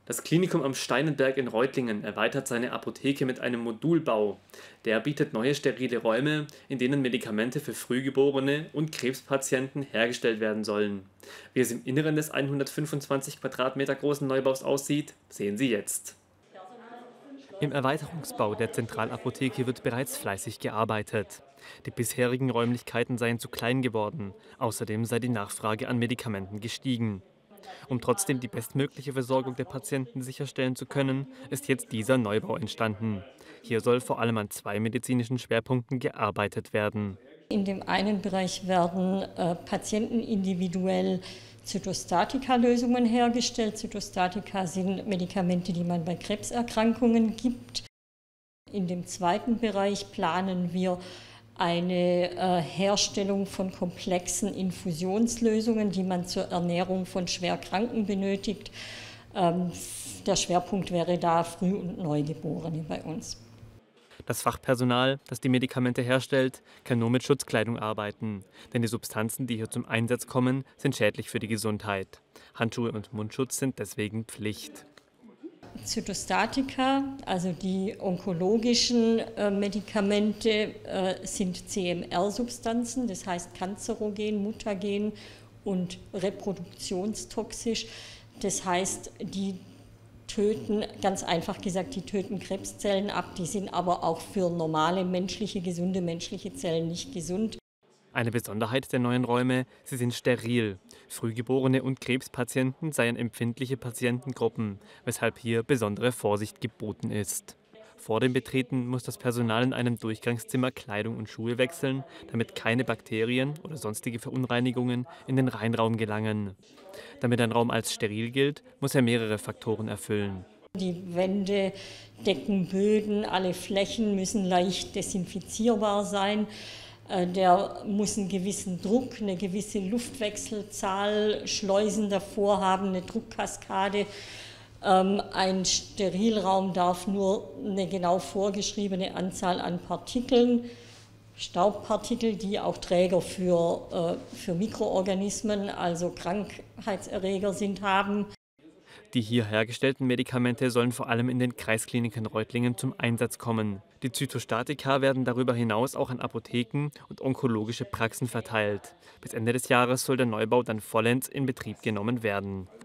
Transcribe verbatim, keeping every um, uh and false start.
Das Klinikum am Steinenberg in Reutlingen erweitert seine Apotheke mit einem Modulbau. Der bietet neue sterile Räume, in denen Medikamente für Frühgeborene und Krebspatienten hergestellt werden sollen. Wie es im Inneren des hundertfünfundzwanzig Quadratmeter großen Neubaus aussieht, sehen Sie jetzt. Im Erweiterungsbau der Zentralapotheke wird bereits fleißig gearbeitet. Die bisherigen Räumlichkeiten seien zu klein geworden. Außerdem sei die Nachfrage an Medikamenten gestiegen. Um trotzdem die bestmögliche Versorgung der Patienten sicherstellen zu können, ist jetzt dieser Neubau entstanden. Hier soll vor allem an zwei medizinischen Schwerpunkten gearbeitet werden. In dem einen Bereich werden äh, Patienten individuell Zytostatika-Lösungen hergestellt. Zytostatika sind Medikamente, die man bei Krebserkrankungen gibt. In dem zweiten Bereich planen wir eine äh, Herstellung von komplexen Infusionslösungen, die man zur Ernährung von Schwerkranken benötigt. Ähm, der Schwerpunkt wäre da Früh- und Neugeborene bei uns. Das Fachpersonal, das die Medikamente herstellt, kann nur mit Schutzkleidung arbeiten, denn die Substanzen, die hier zum Einsatz kommen, sind schädlich für die Gesundheit. Handschuhe und Mundschutz sind deswegen Pflicht. Zytostatika, also die onkologischen äh, Medikamente, äh, sind C M R-Substanzen, das heißt kanzerogen, mutagen und reproduktionstoxisch. Das heißt, die töten, ganz einfach gesagt, die töten Krebszellen ab, die sind aber auch für normale menschliche, gesunde menschliche Zellen nicht gesund. Eine Besonderheit der neuen Räume, sie sind steril. Frühgeborene und Krebspatienten seien empfindliche Patientengruppen, weshalb hier besondere Vorsicht geboten ist. Vor dem Betreten muss das Personal in einem Durchgangszimmer Kleidung und Schuhe wechseln, damit keine Bakterien oder sonstige Verunreinigungen in den Reinraum gelangen. Damit ein Raum als steril gilt, muss er mehrere Faktoren erfüllen. Die Wände, Decken, Böden, alle Flächen müssen leicht desinfizierbar sein. Der muss einen gewissen Druck, eine gewisse Luftwechselzahl, Schleusen davor haben, eine Druckkaskade. Ein Sterilraum darf nur eine genau vorgeschriebene Anzahl an Partikeln, Staubpartikel, die auch Träger für, für Mikroorganismen, also Krankheitserreger sind, haben. Die hier hergestellten Medikamente sollen vor allem in den Kreiskliniken Reutlingen zum Einsatz kommen. Die Zytostatika werden darüber hinaus auch an Apotheken und onkologische Praxen verteilt. Bis Ende des Jahres soll der Neubau dann vollends in Betrieb genommen werden.